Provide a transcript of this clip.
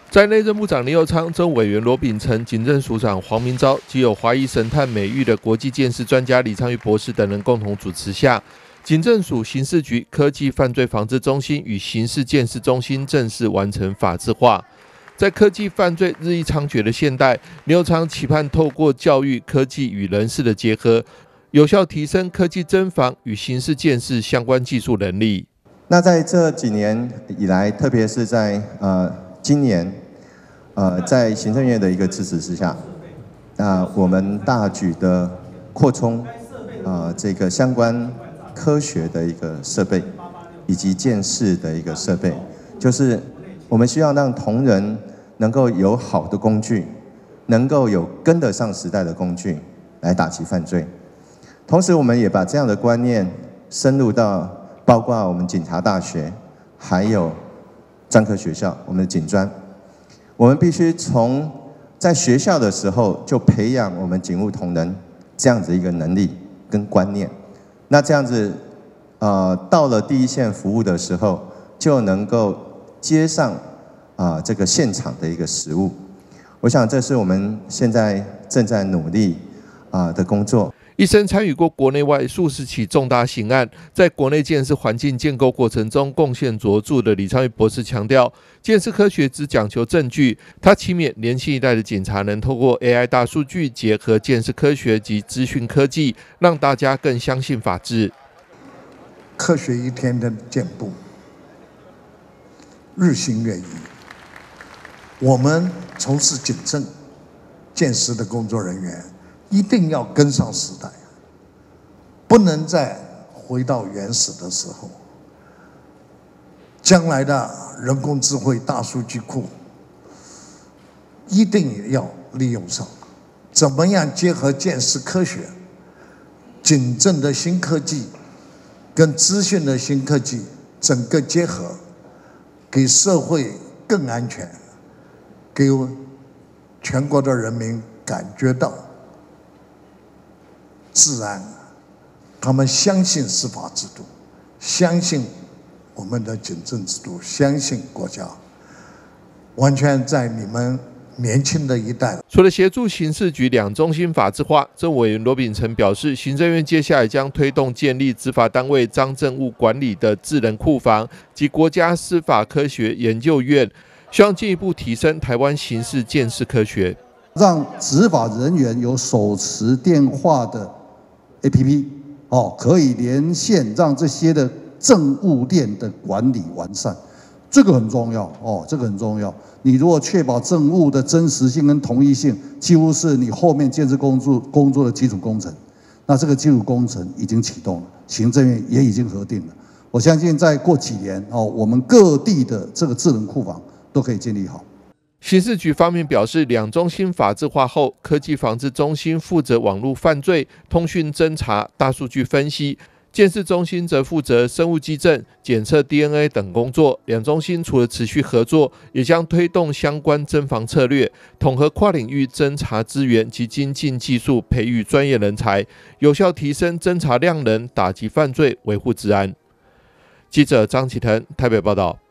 在内政部长林右昌、政务委员罗秉成、警政署长黄明昭及有华裔神探美誉的国际鉴识专家李昌钰博士等人共同主持下，警政署刑事局科技犯罪防治中心与刑事鉴识中心正式完成法制化。在科技犯罪日益猖獗的现代，林右昌期盼透过教育、科技与人事的结合，有效提升科技侦防与刑事鉴识相关技术能力。 那在这几年以来，特别是在今年，在行政院的一个支持之下，我们大举的扩充这个相关科学的一个设备，以及鉴识的一个设备，就是我们需要让同仁能够有好的工具，能够有跟得上时代的工具来打击犯罪。同时，我们也把这样的观念深入到包括我们警察大学，还有专科学校，我们的警专，我们必须从在学校的时候就培养我们警务同仁这样子一个能力跟观念。那这样子，到了第一线服务的时候，就能够接上这个现场的一个实务。我想这是我们现在正在努力的工作。 一生参与过国内外数十起重大刑案，在国内鉴识环境建构过程中贡献卓著的李昌钰博士强调，鉴识科学只讲求证据。他期勉年轻一代的警察能透过 AI 大数据结合鉴识科学及资讯科技，让大家更相信法治。 科学一天天进步，日新月异。我们从事警政、鉴识的工作人员，一定要跟上时代，不能再回到原始的时候。将来的人工智慧、大数据库一定要利用上。怎么样结合鉴识科学、警政的新科技跟资讯的新科技整个结合，给社会更安全，给全国的人民感觉到自然，他们相信司法制度，相信我们的警政制度，相信国家，完全在你们年轻的一代。 除了协助刑事局两中心法制化，政务委员罗秉成表示，行政院接下来将推动建立执法单位赃证物管理的智能库房及国家司法科学研究院，希望进一步提升台湾刑事鉴识科学， 让执法人员有手持电话的 APP， 可以连线，让这些的政务链的管理完善，这个很重要这个很重要。你如果确保政务的真实性跟同一性，几乎是你后面建设工作的基础工程。那这个基础工程已经启动了，行政院也已经核定了。我相信再过几年我们各地的这个智能库房都可以建立好。 刑事局方面表示，两中心法制化后，科技防治中心负责网络犯罪、通讯侦查、大数据分析，鉴识中心则负责生物基证、检测 DNA 等工作。两中心除了持续合作，也将推动相关侦防策略，统合跨领域侦查资源及精进技术，培育专业人才，有效提升侦查量能，打击犯罪，维护治安。记者张启腾台北报道。